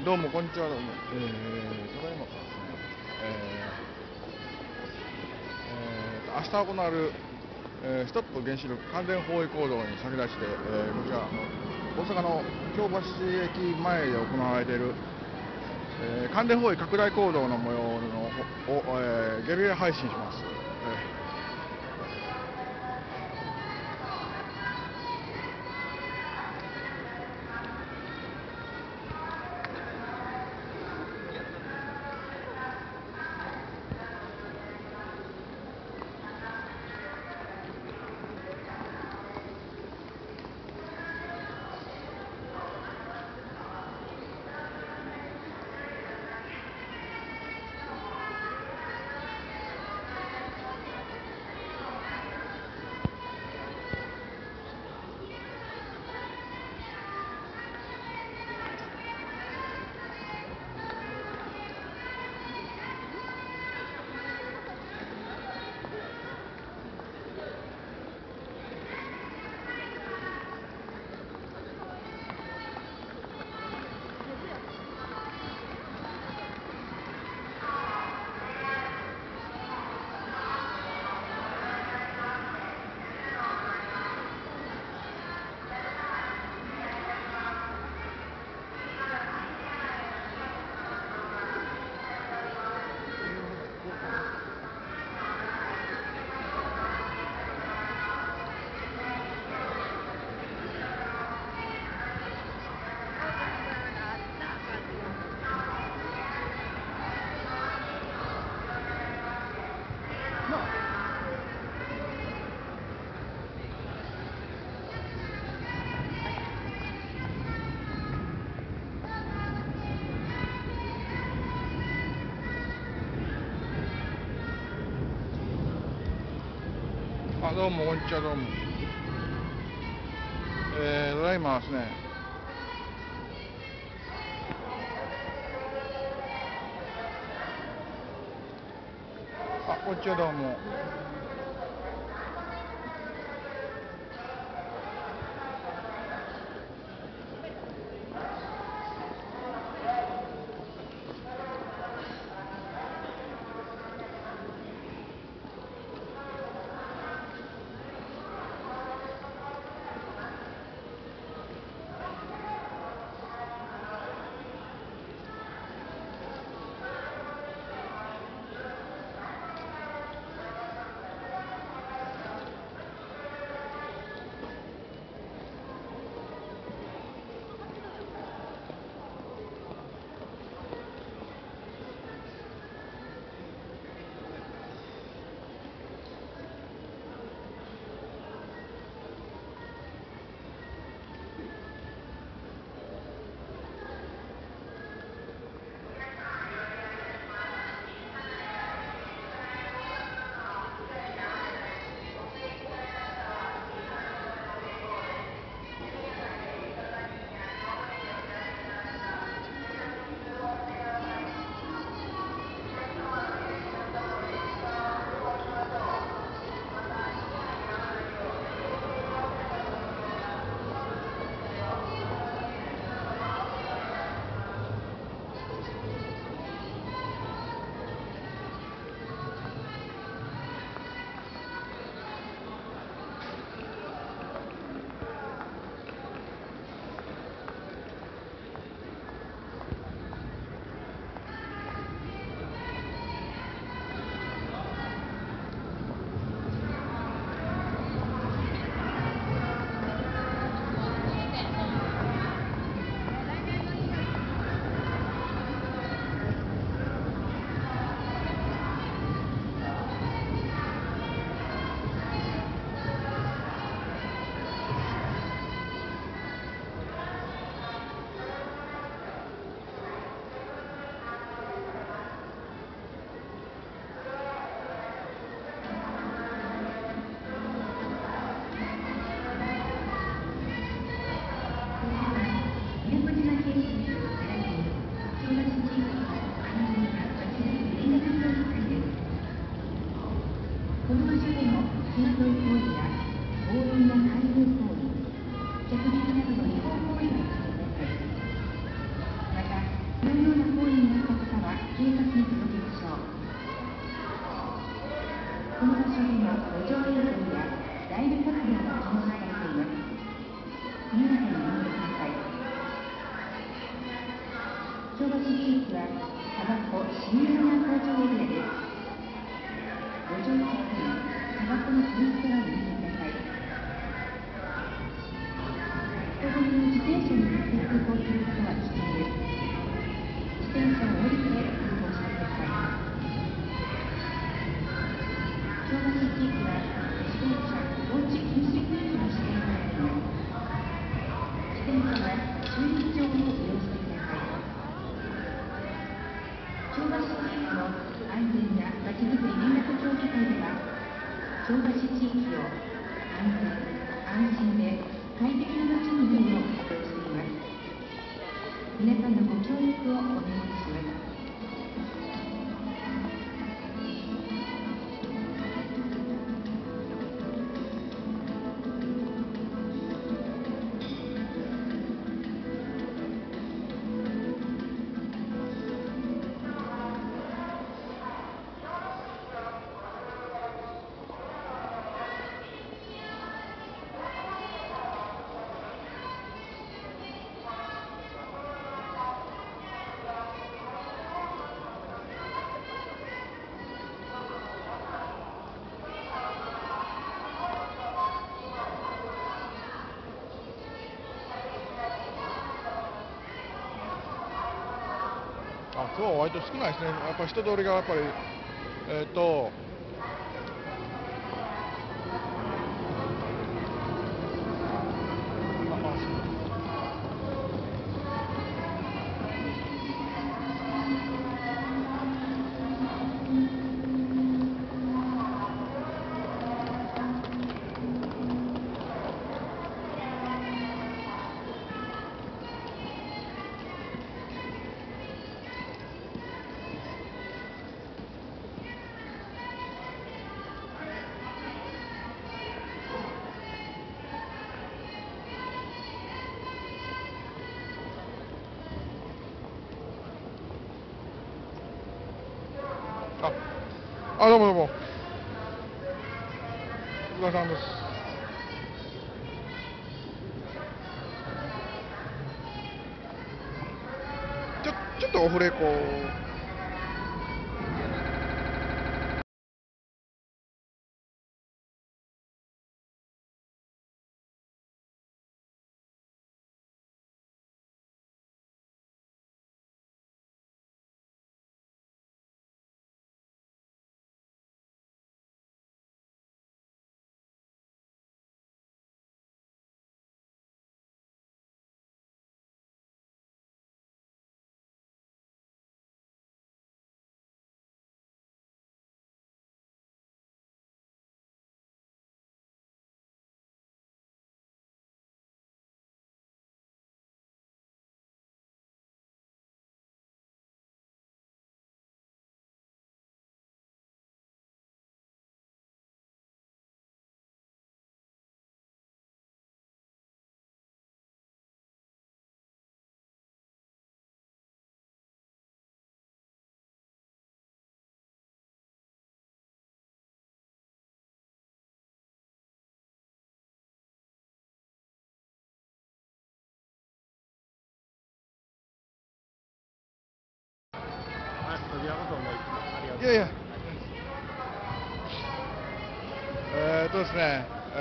どうもこんにちは。どうも、ただいまからですね、明日行われる、ストップ原子力関連包囲行動に先立ちて、こちら大阪の京橋駅前で行われている、関連包囲拡大行動の模様のを、ゲリラ配信します。どうもこんにちは。どうも、ただいまですね、こんにちは。どうも。 タバコ新米山工場エリアです。ご乗車時にタバコの吸い捨てはやめてください。人混みの自転車に乗って通行することは危険です。自転車を降りて通行してください。京橋地域は自転車放置禁止区域の指定されています。自転車は駐輪場を利用してください。京橋地域の安全やまちづくり連絡協議会では、京橋地域を安全・安心で快適な街になるよう活動しています。皆さんのご協力をお願いします。 今日は割と少ないですね。やっぱり人通りがやっぱりどうもどうも。お疲れ様です。ちょっとオフレコ。いやいや。ですね。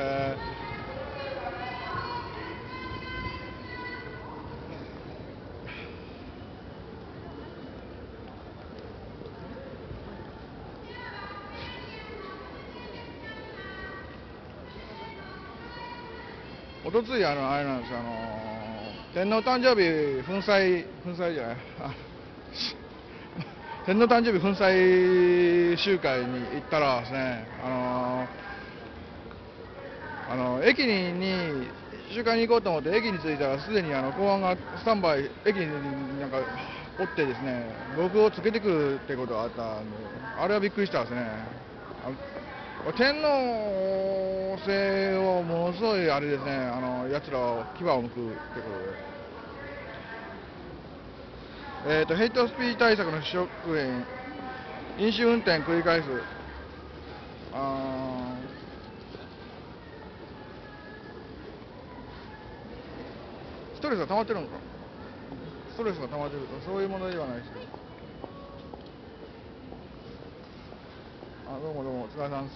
おとついあれなんですよ、天皇誕生日粉砕じゃない、天皇誕生日粉砕集会に行ったらですね、駅に集会に行こうと思って駅に着いたらすでに公安がスタンバイ駅になんかおってですね、僕をつけてくるってことがあったんで、あれはびっくりしたですね。天皇制をものすごいあれですね、やつらを牙を向くってことで、ヘイトスピーチ対策の職員、飲酒運転繰り返す、ストレスが溜まってるのか、ストレスが溜まってると、そういう問題ではないですけど。 どうもどうも、お疲れさんです。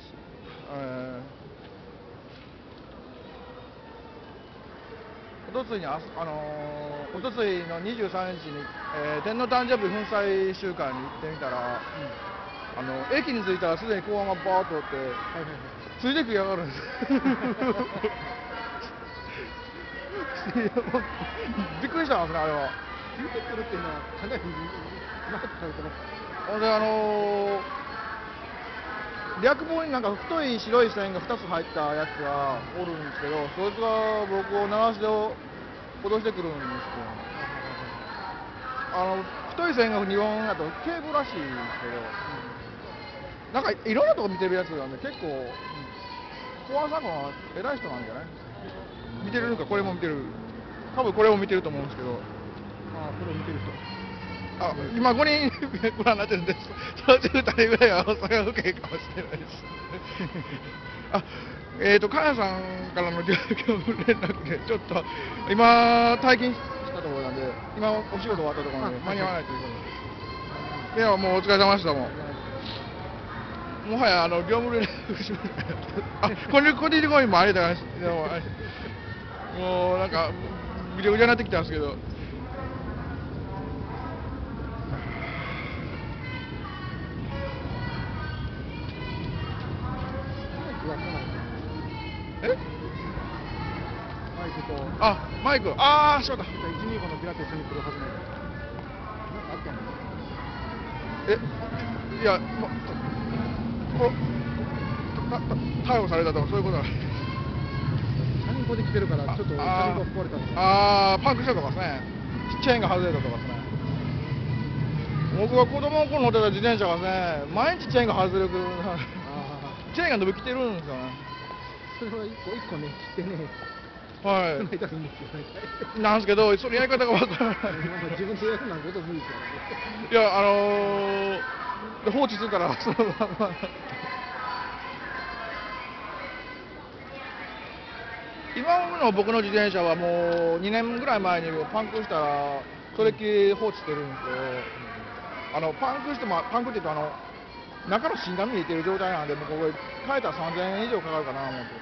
おとついにおとついの23日に、天皇誕生日粉砕集会に行ってみたら、駅に着いたらすでに公安がバーッとおって、ついてきやがるんです。びっくりしたんですね、あれは。 ついてくるっていうのはかなりうまくされてます。 ほんで略棒になんか太い白い線が2つ入ったやつがおるんですけど、そいつが僕を鳴らしで脅してくるんですけど、太い線が2本だと警部らしいんですけど、なんかいろんなとこ見てるやつなんで結構、公安さんは偉い人なんじゃない？見てるのか、これも見てる、多分これも見てると思うんですけど。 これを見てる人。 今5人ご覧になってるんです。そのうち2人ぐらいは大阪府警かもしれないです。かやさんからの業務連絡で、ちょっと今、退勤したところなんで、今、お仕事終わったところなんで、間に合わないということで。いや、もうお疲れ様でしたもん。もはや業務連絡します。これでこいもありだから、もうなんか、ぐちゃぐちゃになってきたんですけど。 マイクと。 マイク。そうだ。 125のビラと一緒に来るはずなんです。なんかあったの？ いや、逮捕されたとかそういうことは。 チャリンコで来てるからちょっとチャリンコ壊れたんですよ。 パンクしたとかですね。チェーンが外れたとかですね。僕が子供の頃乗ってた自転車がね、毎日チェーンが外れる。チェーンが伸びきてるんですよね。 それは一個ね、切ってね。 はい。 つないだらいいんですよ、大体。 なんですけど、そのやり方がわからない。 自分でやるなんてこと無理ですよね。 いや、放置するから、そのまま。今の僕の自転車はもう2年ぐらい前にパンクしたら、それっきり放置してるんですけど、パンクしても、パンクって言うと、中の芯が見えてる状態なんで、もうこれ、変えたら3000円以上かかるかなと思って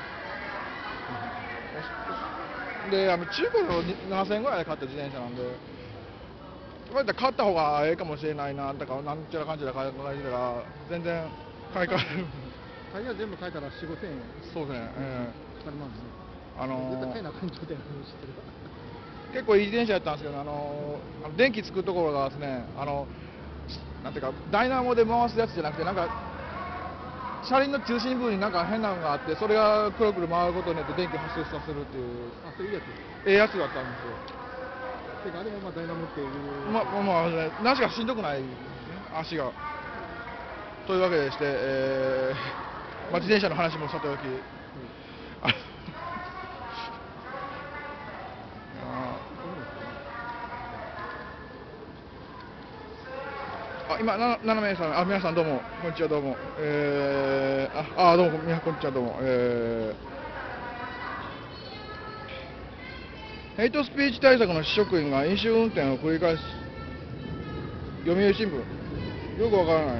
ですね。で、中古の7000円ぐらいで買った自転車なんで、そうやったら買った方がええかもしれないな、だからなんちゃらかんちゃら考えてたら、全然買い替える。 タイヤ全部変えたら4、5千円。 そうですね。 かかりますね。絶対変えなあかん状態の話してる。 結構いい自転車やったんですけど、電気つくところがですね、なんていうか、ダイナモで回すやつじゃなくて、なんか、車輪の中心部分になんか変なのがあって、それがくるくる回ることによって電気を発生させるっていう、 そういうやつ。 ええやつだったんですよ。 あれもダイナモっていう。 なしかしんどくない、足が。というわけでして、自転車の話もさておき。今、7名さん、皆さんどうも、こんにちは、どうも。どうも、こんにちは、どうも。ヘイトスピーチ対策の市職員が飲酒運転を繰り返す。読売新聞。よくわからない。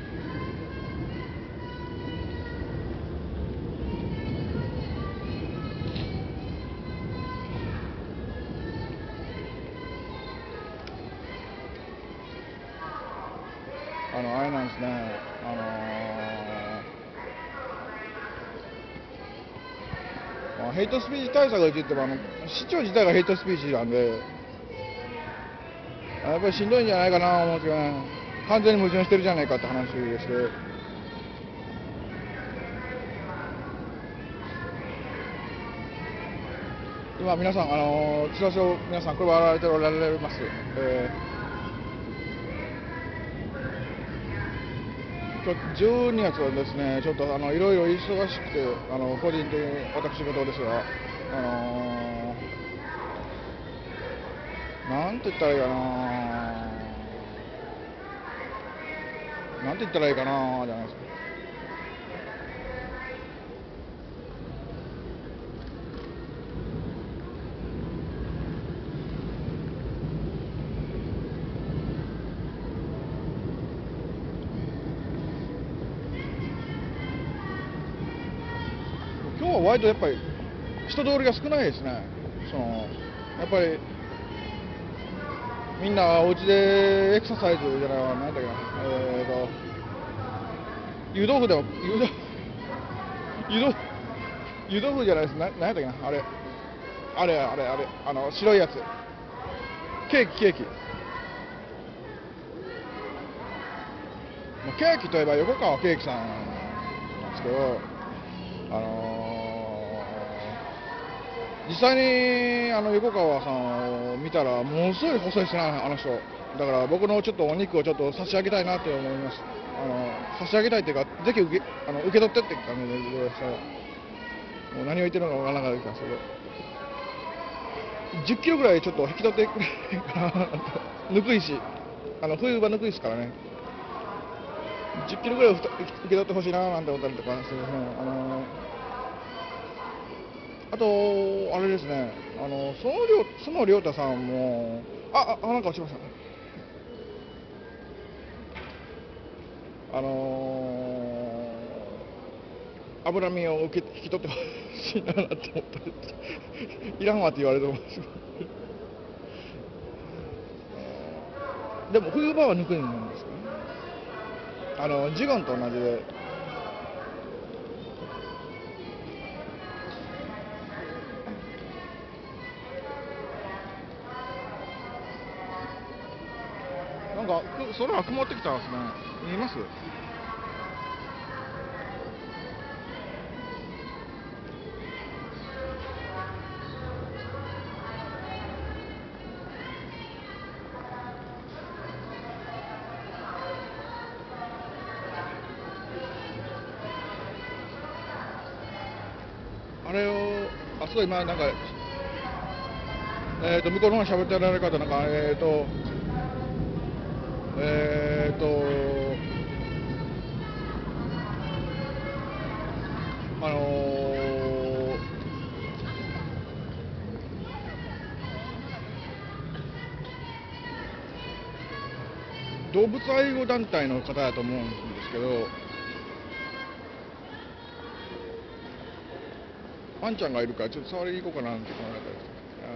あれなんですね。ヘイトスピーチ対策といっても市長自体がヘイトスピーチなんで、やっぱりしんどいんじゃないかなと思うんですけどね、完全に矛盾してるじゃないかって話でして、今、皆さん、チラシを皆さん、配られておられます。12月はですね、ちょっといろいろ忙しくて、個人的に私事ですが、なんて言ったらいいかな、なんて言ったらいいかなじゃないですか。 は割とやっぱり人通りが少ないですね。やっぱりみんなお家でエクササイズじゃないわ、なんだっけな、湯豆腐でも湯豆腐じゃないです、なんやったっけな、あれ、白いやつ、ケーキ。ケーキといえば横川ケーキさんなんですけど、実際に横川さんを見たらものすごい細いですね、あの人。だから僕のちょっとお肉をちょっと差し上げたいなって思います。差し上げたいっていうか、ぜひ受け取ってって感じでもう何を言ってるのかわからなかったですけど、10キロぐらいちょっと引き取ってくれかなと。ぬくいし、冬場ぬくいですからね。10キロぐらい受け取ってほしいななんて思ったりとかしてですね、あと、あれですね、その亮太さんも、なんか落ちましたね。脂身を引き取ってほしいなと思ったり、いらんわって言われてます。でも冬場は抜くんですかね。ジゴンと同じで。なんか空が曇ってきたんですね。見えます？あれを、すごい今なんか、向こうの方に喋ってられる方なんかあのー動物愛護団体の方だと思うんですけど、ワンちゃんがいるからちょっと触りに行こうかなって考えたり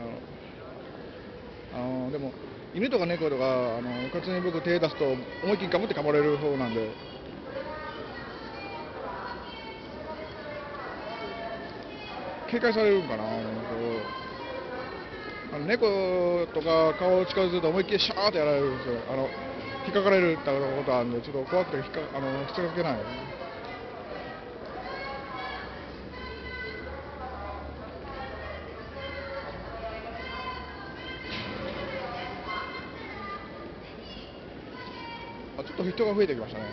でも犬とか猫とかうかつに僕手出すと思いっきりガブって噛まれる方なんで、警戒されるんかな。猫とか顔を近づくと思いっきりシャーってやられるんですよ。引っかかれるってことあるんで、ちょっと怖くて引っかけない。ちょっと人が増えてきましたね。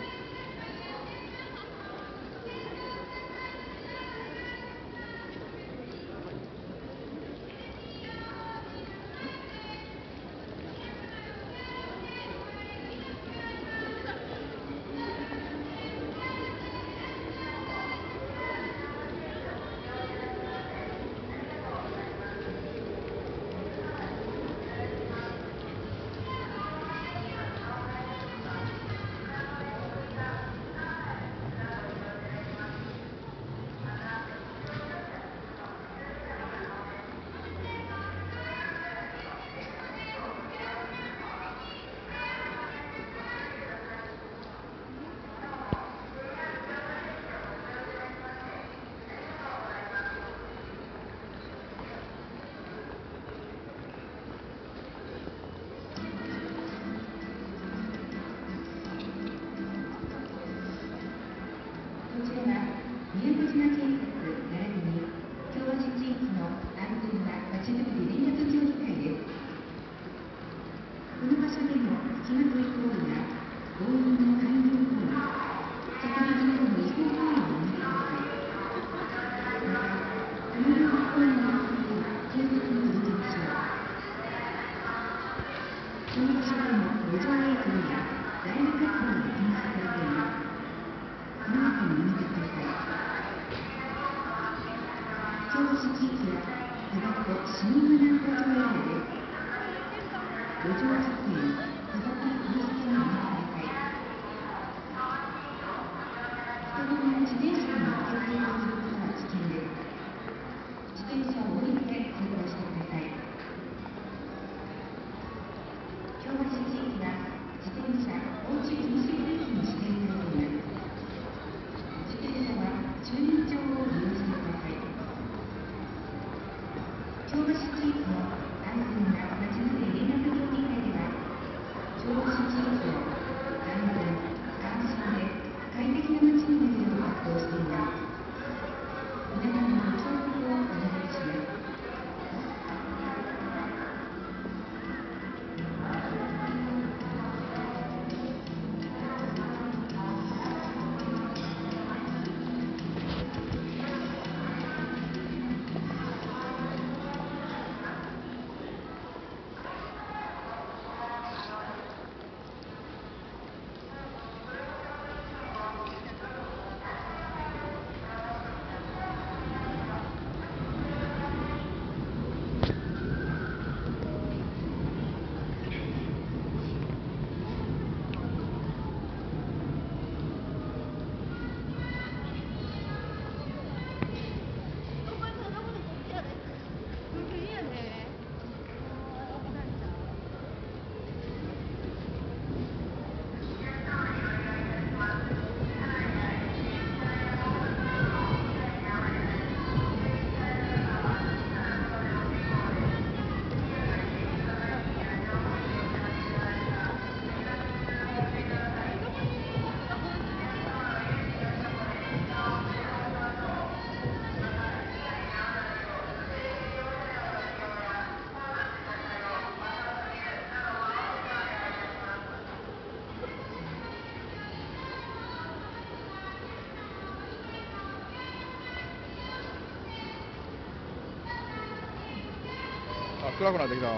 暗くなってきた。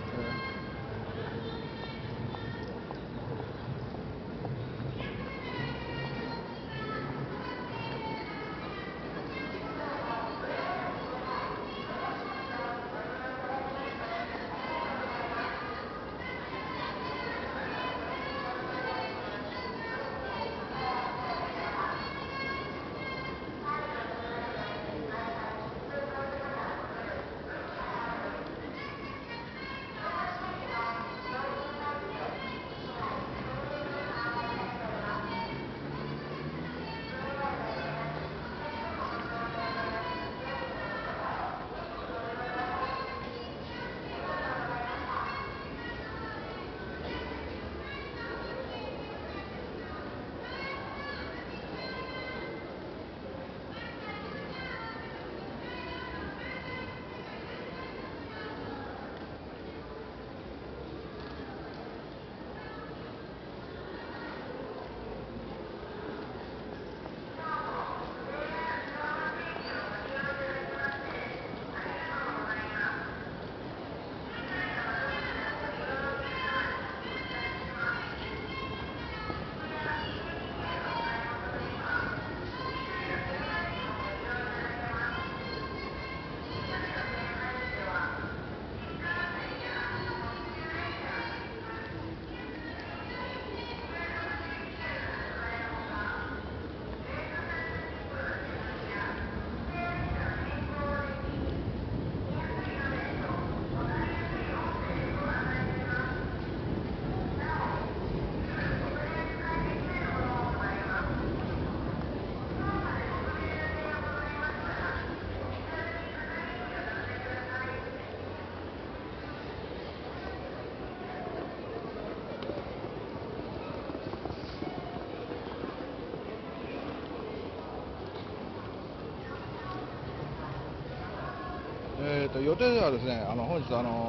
予定ではですね、本日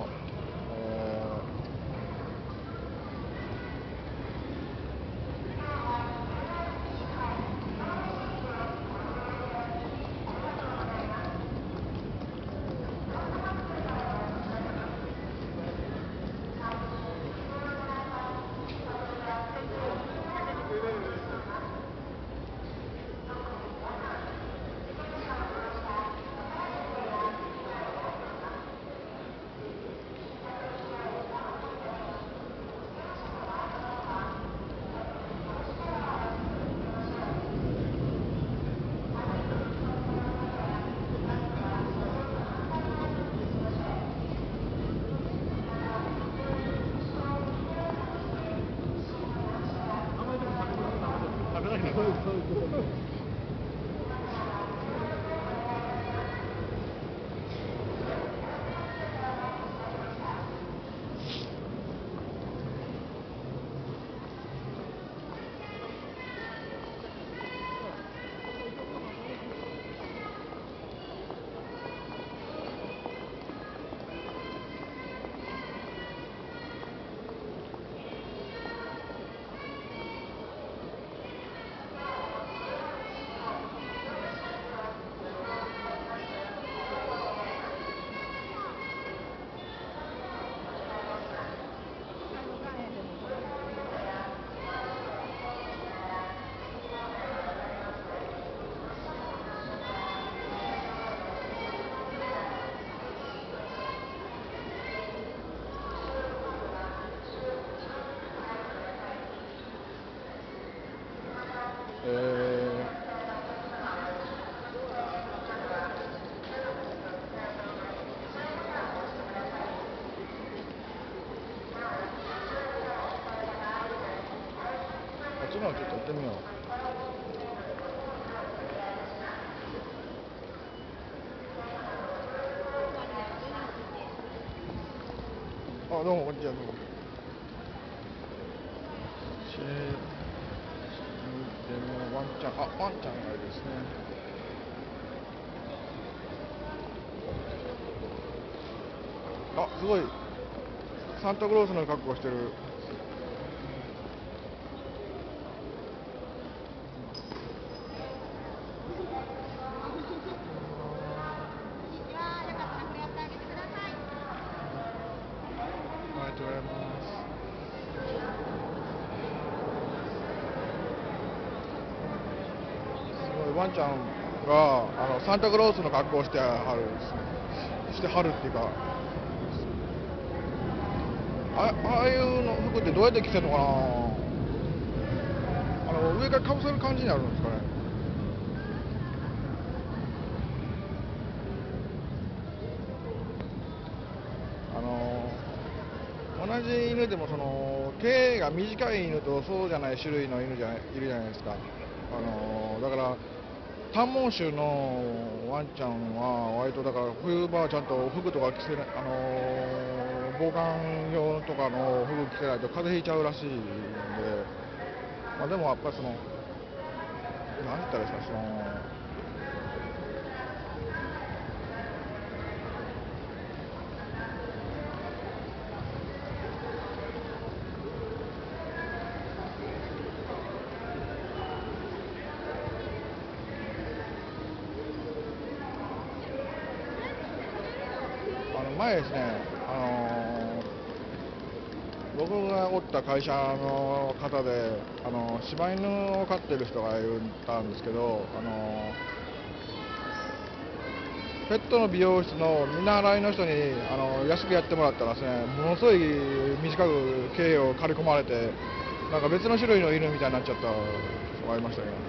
食べなきゃそういうこと。あっちの方ちょっと行ってみよう。あ、どうも、こんにちは、どうも。シェー向いてみよう。ワンちゃん、ワンちゃんがいるですね。すごい。サンタクロースの格好してる。 こんにちは。よかったらこれやってあげてください。 ワンちゃんがサンタクロースの格好をしてはるっていうか、ああいうの服ってどうやって着てるのかな。上からかぶせる感じになるんですかね。同じ犬でも毛が短い犬とそうじゃない種類の犬いるじゃないですか。だから短毛種のワンちゃんは割とだから冬場はちゃんと服とか着せない、防寒用とかの服着せないと風邪ひいちゃうらしいんで、まあ、でもやっぱり何て言ったらいいですか、前ですね、僕がおった会社の方で、柴犬を飼ってる人がいたんですけど、ペットの美容室の見習いの人に安くやってもらったらですね、ものすごい短く毛を刈り込まれて、なんか別の種類の犬みたいになっちゃった人がいましたけど。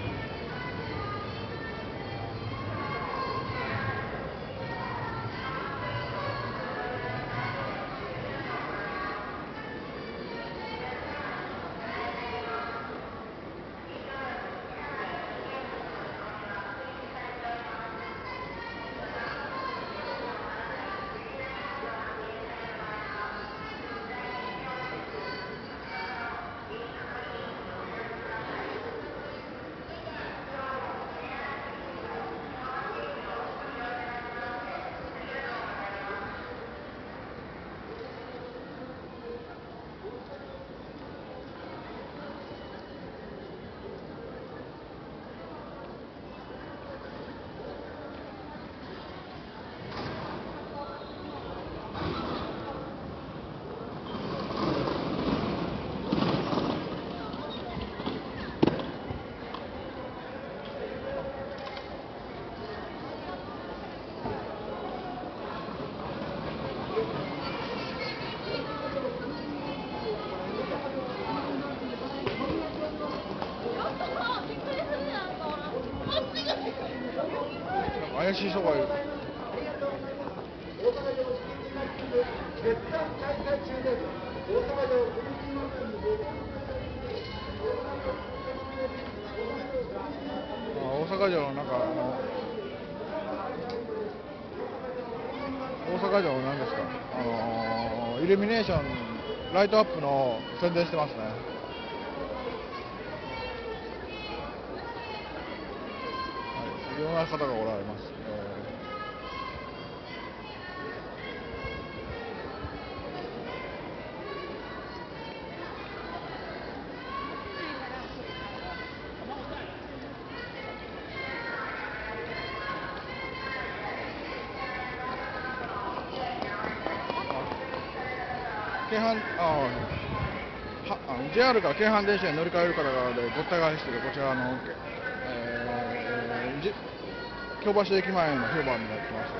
怪しい人がいる。大阪城のなんか大阪城なんですか、イルミネーションライトアップの宣伝してますね。はい、いろんな方がおられます。京阪JR から京阪電車に乗り換える方でごった返しているこちらの、京橋駅前の広場になってます。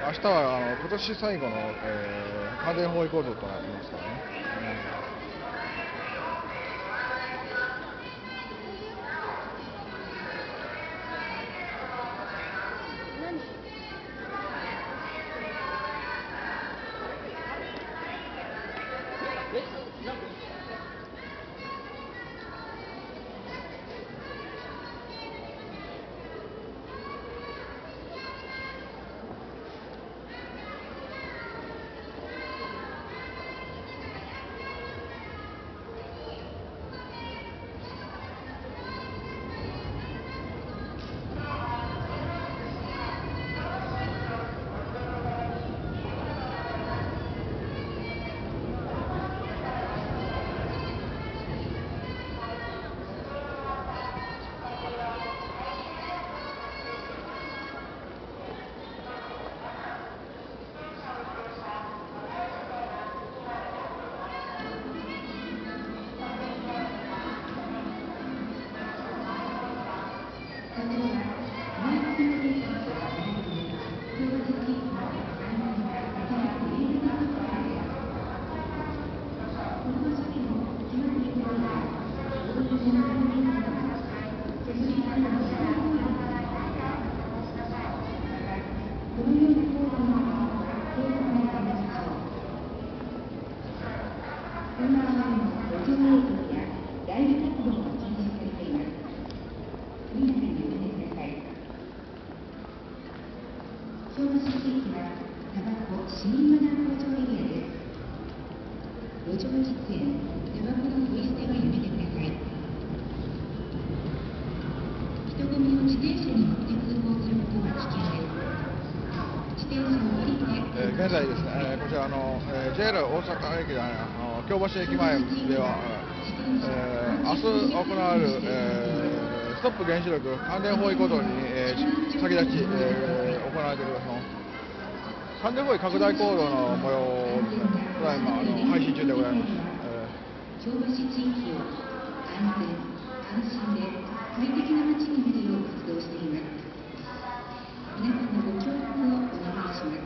明日は今年最後の、完全包囲構造となりますからね。現在ですね、こちらJR 大阪駅で京橋駅前では、明日行われる、ストップ原子力完全包囲行動に、先立ち、行われている完全包囲拡大行動の模様をただいま配信中でございます。 京橋地域を安全安心で快適な街になるよう活動しています。皆さんのご協力をお願いします。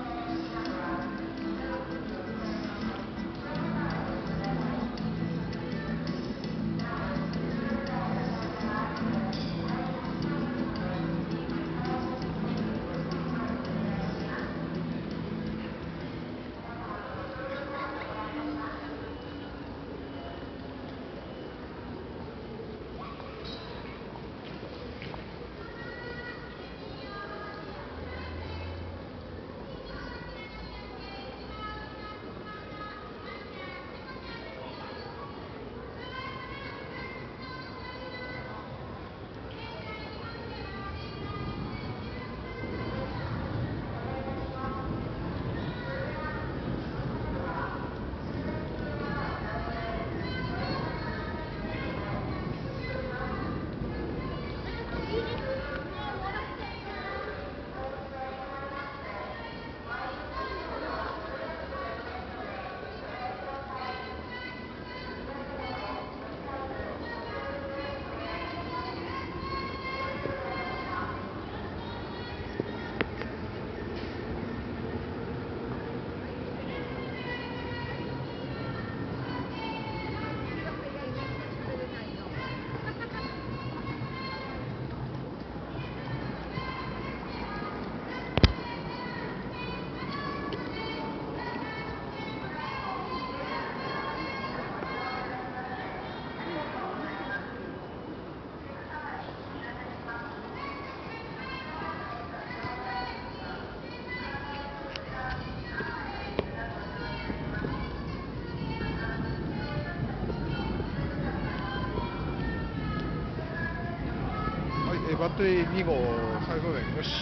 バッテリー2号再送電よし。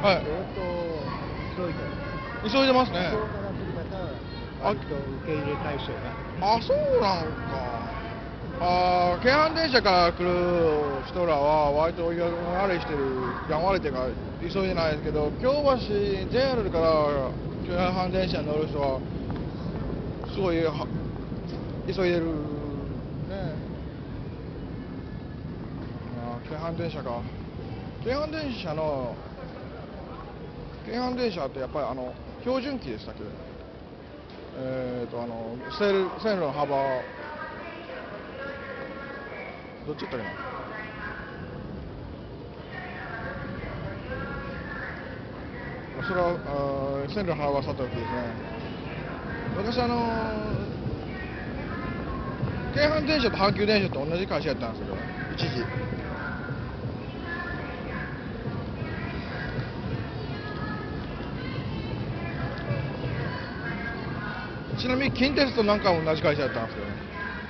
はい急いで、 急いでますね。 向こうから来る方は割と受け入れ体制が。 あ、そうなんか。京阪電車から来る人らは割とやんわりしてる、やんわりっていうか急いでないですけど、京橋 JR から京阪電車に乗る人はすごい急いでるね。京阪電車か。京阪電車の京阪電車ってやっぱり標準機でしたっけ？線路の幅どっちだったっけな。それは線路の幅はさておきですね。昔京阪電車と阪急電車と同じ会社やったんですけど、一時。ちなみに近鉄となんか同じ会社やったんですけどね。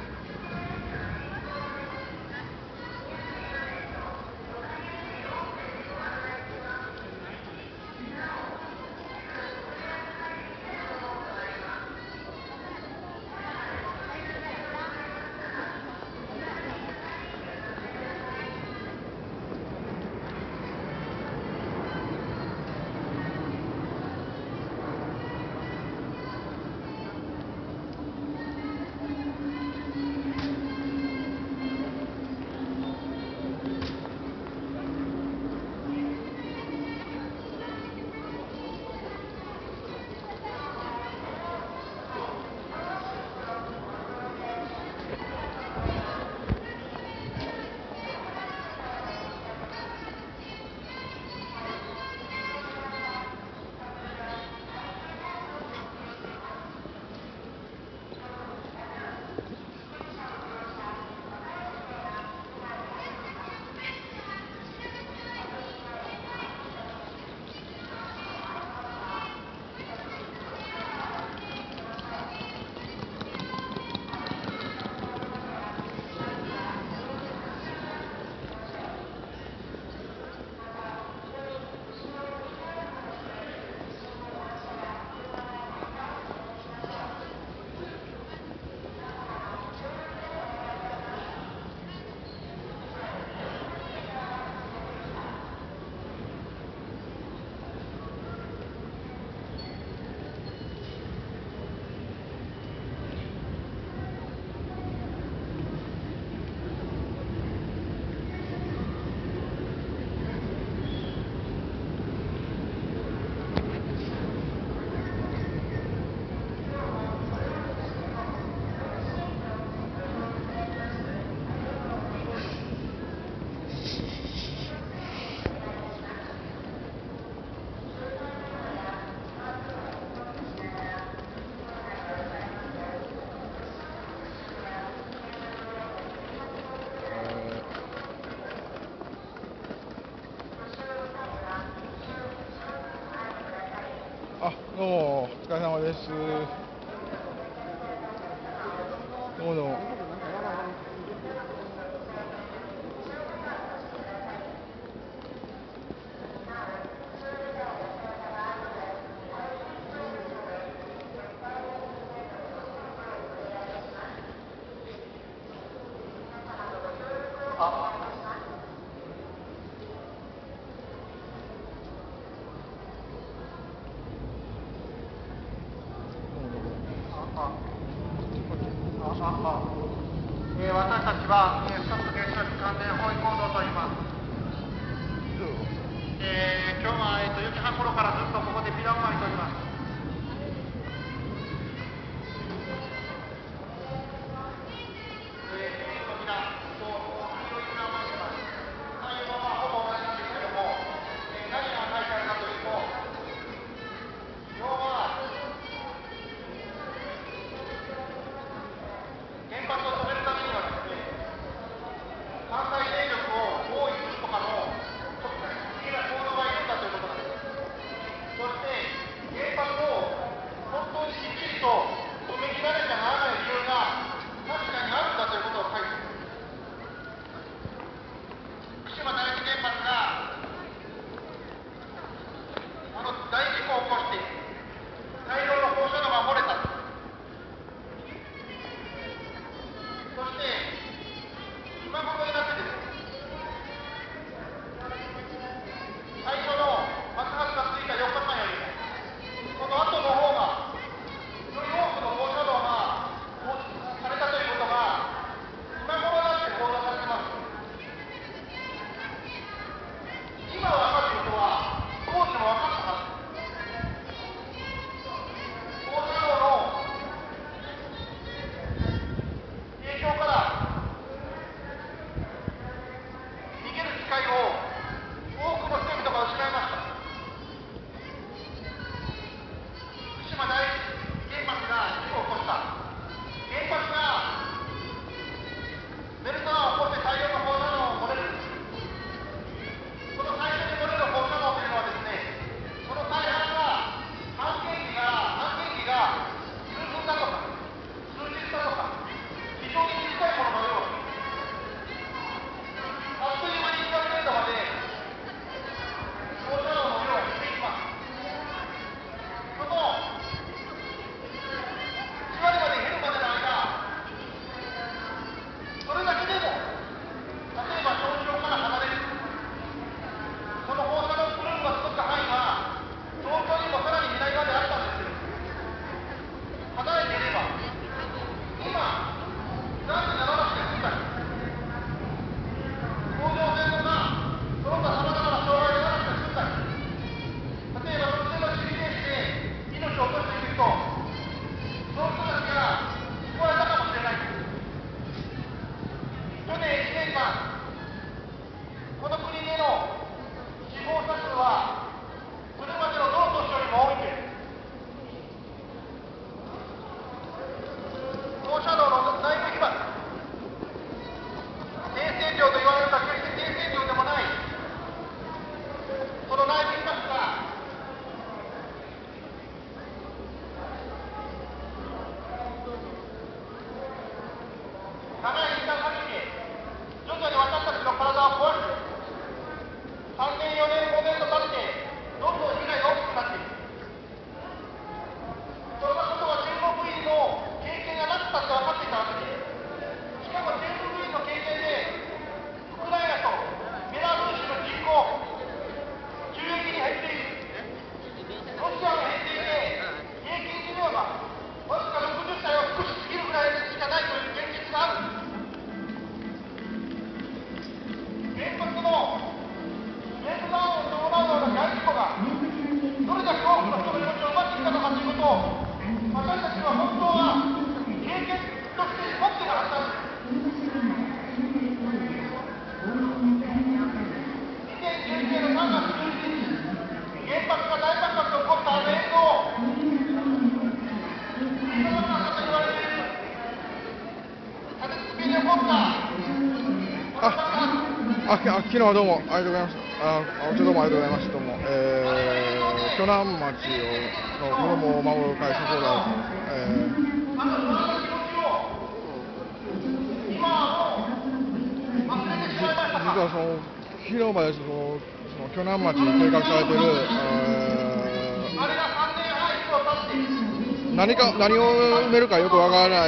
どうもお疲れ様です。どうもどうも。 私たちは、一つ原子力関連包囲行動と言います。今日は、4時半頃からずっとここでビラを巻いております。こちら、黄色いビラを巻いています。内容はほぼ同じなんですけども、何が書いてあるかというと、要は、原発を止めるためにはですね、関西電力を包囲するとかの、好きな行動がいるんだということなんです。そして、原発昨日はどうもありがとうございました。お茶どうもありがとうございました。どうも、鋸南町の子供を守る会サポーターです。実は昨日まで鋸南町に計画されている、何を埋めるかよくわからない、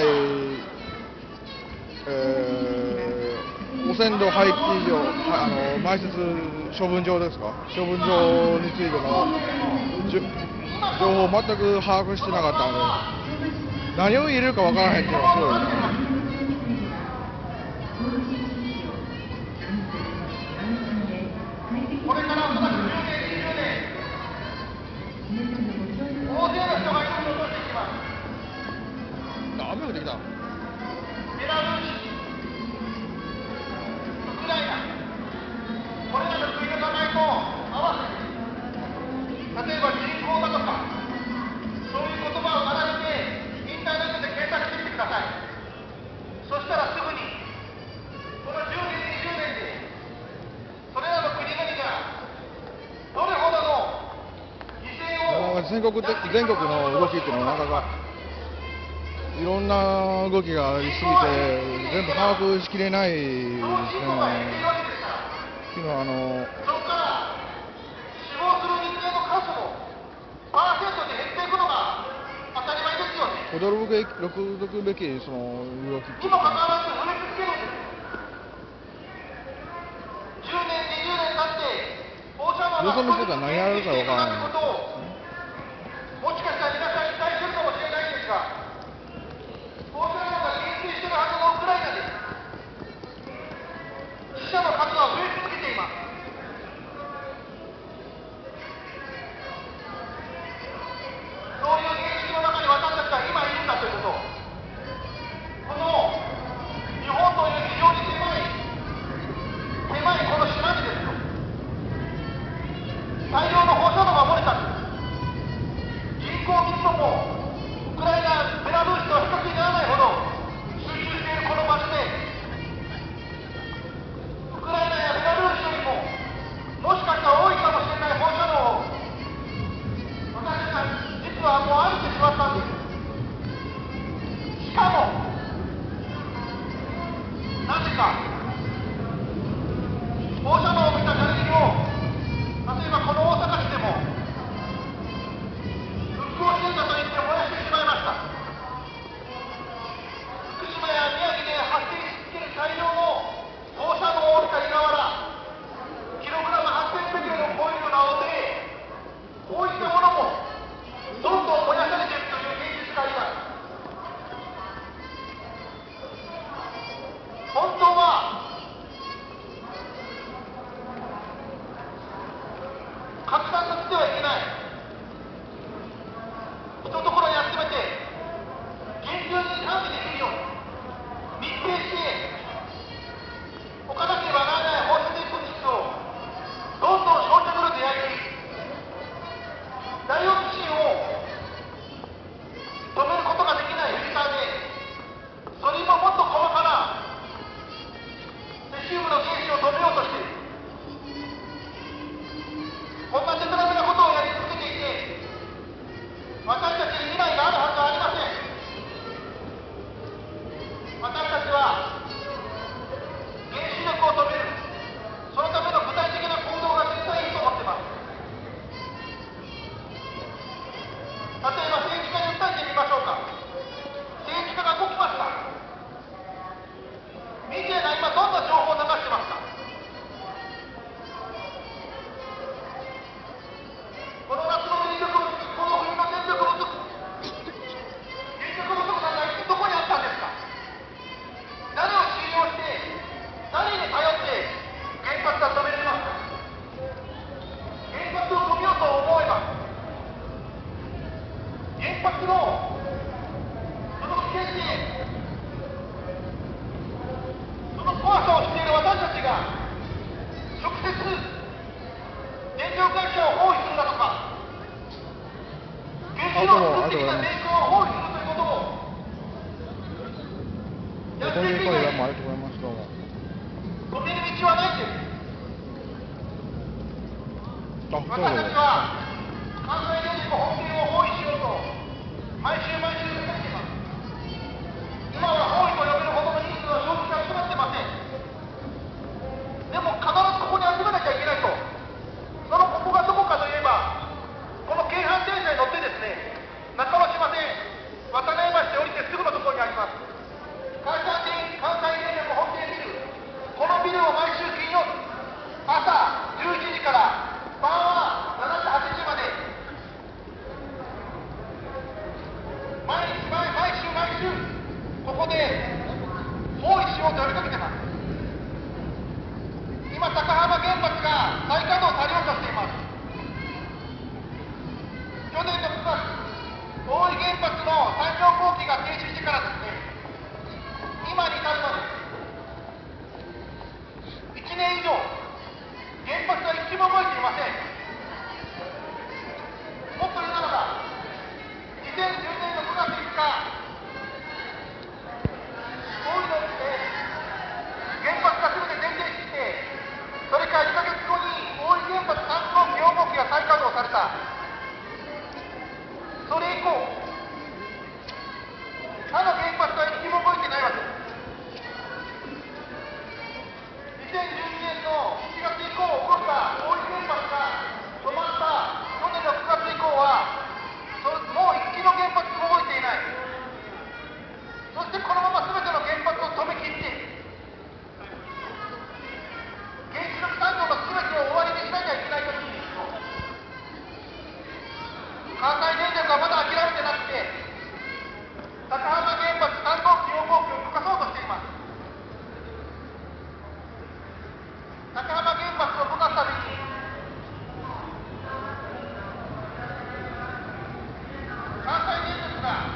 汚染土廃棄場、埋設処分場ですか、処分場についての情報を全く把握してなかったので、何を入れるかわからへんっていうのがすごいですね。 これからおそらく10年、20年、大勢の人が命を落としていきます。 雨降ってきた。 ベラルーシ、ウクライナ、これらの国の名前と合わせて、例えば人口だとか、そういう言葉を並べて、インターネットで検索してみてください。そしたらすぐに、この10年、20年で、それらの国々がどれほどの犠牲を全国の動きっていうのはなかなかいろんな動きがありすぎて全部把握しきれないですね。昨日そこから死亡する人間の数もパーセントで減っていくのが当たり前ですよね。 驚くべきその動きっていうにもかかわらず埋め続けるんです。10年、20年経って放射能がよそ見してたら何やるか分からないことをもしかしたら皆さん期待してるかもしれないんですが、放射能が減衰しているはずのウクライナで死者の数は増え続けています。そういう現実の中に私たちは今いるんだということを、この日本という非常に狭いこの島にですよ、大量の放射能を守れた私たちは関西電力本権を包囲しようと毎週毎週訴えています。今は包囲と呼べるほどの人数の消費が集まってません。でも必ずここに集めなきゃいけないと。そのここがどこかといえば、この京阪電車に乗ってですね、中之島線渡辺橋で降りてすぐのところにあります関西電力本店ビル。このビルを毎週金曜日朝11時から晩は7時8時まで毎週ここで包囲しようと呼びかけてます。今高浜原発が再稼働されようとしています。去年の9月大井原発の産業後期が停止してからですね、今に至るまで1年以上原発は一機も動いていません。もっと言うならば2010年の9月5日大井のうちで原発が全て全停止して、それから2ヶ月後に大井原発3号機4号機が再稼働された。それ以降他の原発は一機も動いてないわけです。2012年の7月以降動いた大井原発が止まった去年の9月以降はもう一機の原発も動いていない。そしてこのまま全ての原発を止め切って原子力産業の全てを終わりにしなきゃいけないときに関西電力はまだ諦めてなくて高浜原発3号機4号機を動かそうとしています。高浜原発を動かすために関西電力が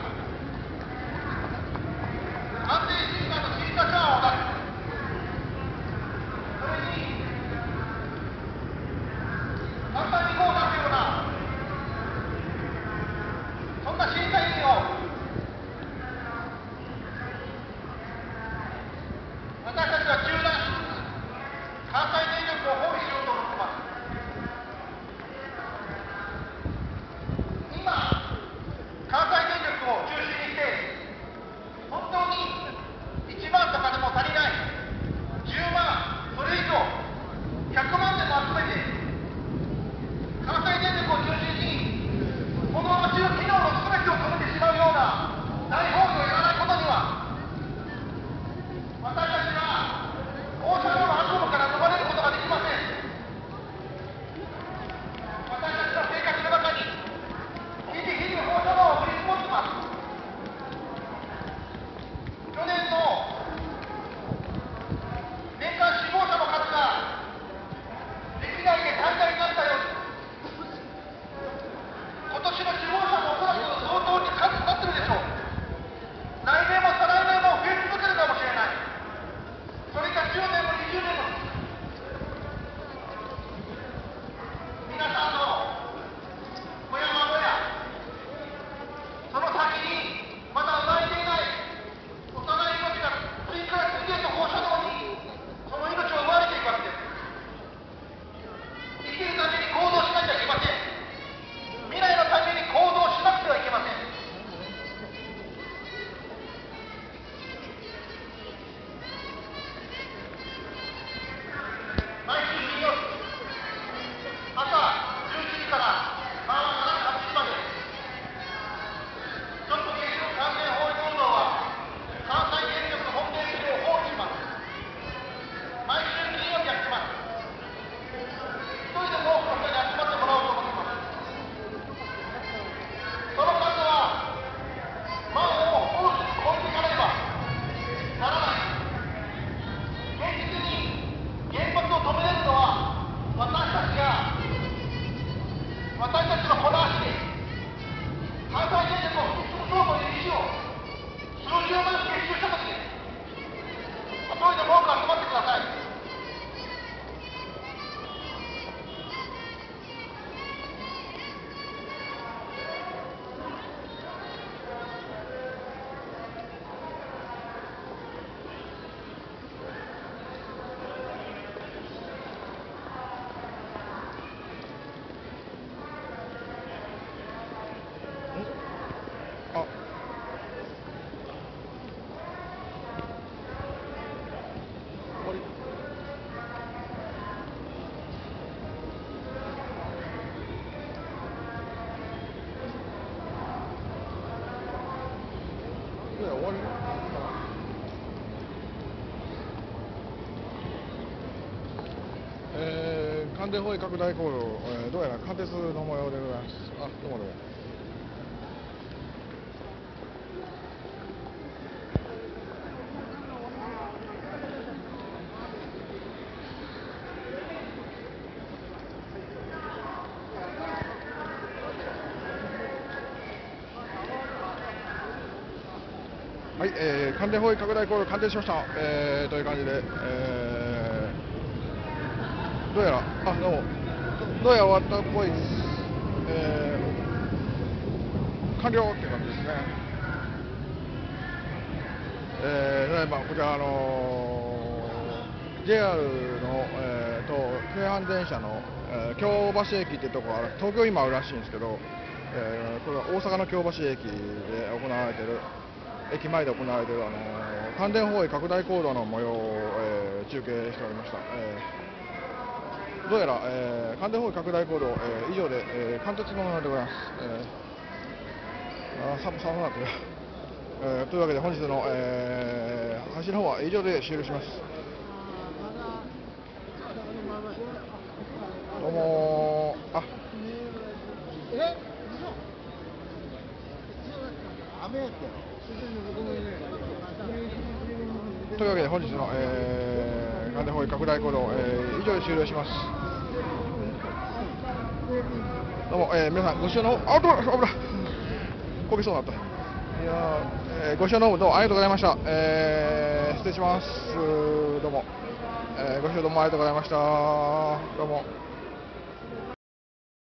安定審査の審査書案を出す。それに簡単にこう出すようなそんな審査委員を私たちは中断しつつ関西電力を包囲しようと思っています。今関西電力を中心にして本当に1万とかでも足りない10万それ以上100万でも集めて関西電力を中心にこのまま機能の全てを止めてしまうような大包囲をやらないことには私たちは大阪の暗号から逃れることができません。 関電包囲拡大行動、どうやら貫徹の模様でございます。あ、どうもどうも。はい、関電包囲拡大行動完成しました、という感じで、どうやら、どうも、どうやら終わったっぽいです、完了っていう感じですね。例えばこちら、JR の、京阪電車の、京橋駅っていうところが東京にもあるらしいんですけど、これは大阪の京橋駅で行われている駅前で行われている関電包囲拡大行動の模様を、中継しておりました。どうやら、関電包囲拡大行動、以上で、貫徹のものでございます。寒くなってる、というわけで本日の、走りの方は以上で終了します。どうもというわけで本日の、関電包囲拡大行動、以上で終了します。どうも、皆さんご視聴の方、危ないこけそうになった。いやご視聴の方どうもありがとうございました。失礼します。どうも、ご視聴どうもありがとうございました。どうも。